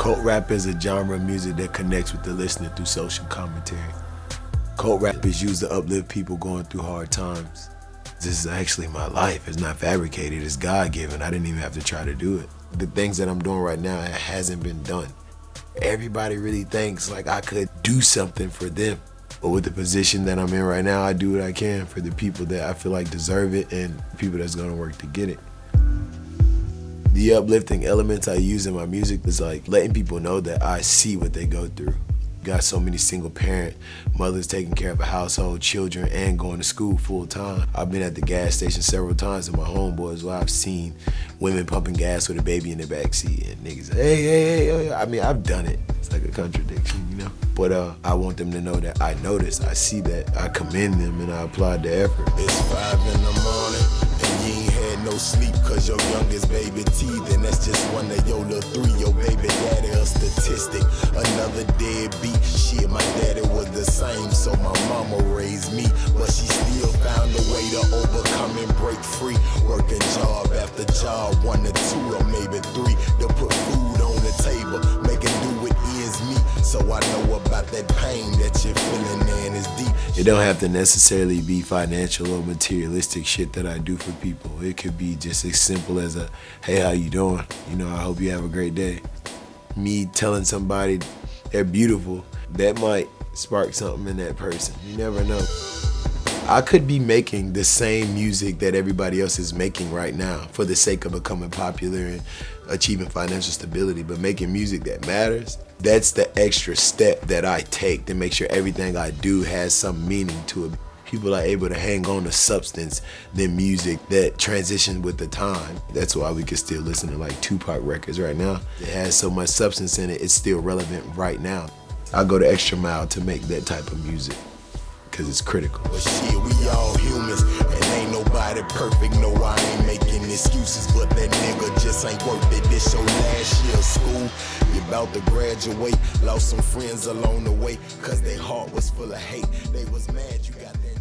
Cult rap is a genre of music that connects with the listener through social commentary. Cult rap is used to uplift people going through hard times. This is actually my life. It's not fabricated, it's God-given. I didn't even have to try to do it. The things that I'm doing right now, it hasn't been done. Everybody really thinks like I could do something for them. But with the position that I'm in right now, I do what I can for the people that I feel like deserve it and people that's gonna work to get it. The uplifting elements I use in my music is like letting people know that I see what they go through. Got so many single parent mothers taking care of a household, children, and going to school full time. I've been at the gas station several times with my homeboys where I've seen women pumping gas with a baby in the backseat and niggas, hey. I mean, I've done it. It's like a contradiction, you know? But I want them to know that I notice, I see that, I commend them, and I applaud their effort. It's 5 in the morning, and you ain't had no sleep cause your youngest baby teething. That's just one of your little 3, your baby daddy a statistic. Another deadbeat, shit, my daddy was the same, so my mama raised me. But she still found a way to overcome and break free. Working job after job, 1 to 2 or maybe 3, to put food on the table, making do with ends meet. So I know about that pain that you're feeling, man, is deep. It don't have to necessarily be financial or materialistic shit that I do for people. It could be just as simple as a, hey, how you doing? You know, I hope you have a great day. Me telling somebody they're beautiful, that might spark something in that person. You never know. I could be making the same music that everybody else is making right now for the sake of becoming popular and achieving financial stability, but making music that matters, that's the extra step that I take to make sure everything I do has some meaning to it. People are able to hang on to substance than music that transition with the time. That's why we can still listen to like Tupac records right now. It has so much substance in it, it's still relevant right now. I go the extra mile to make that type of music, because it's critical. But shit, we all humans, and ain't nobody perfect. No, I ain't making excuses, but that nigga just ain't worth it. This your last year of school, you about to graduate. Lost some friends along the way, cause their heart was full of hate. They was mad you got that